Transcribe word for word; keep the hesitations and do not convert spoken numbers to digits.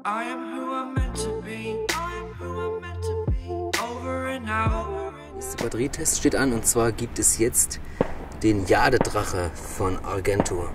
I am who I'm meant to be. I am who I'm meant to be. Over and out. Der nächste Batterietest steht an, und zwar gibt es jetzt den Jadedrache von Argento.